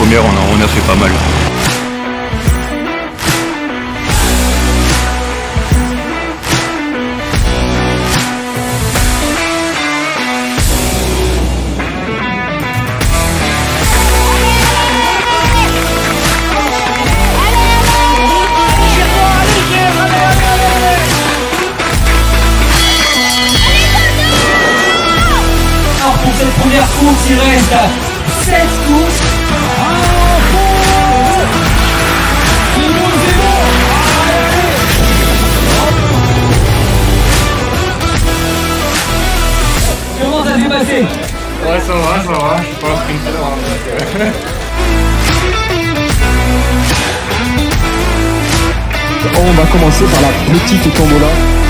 première, on a fait pas mal. Pour cette première course, il reste 7 courses. Comment ça s'est passé? Ouais, ça va, je suis pas un sprinter. On va commencer par la petite tombola.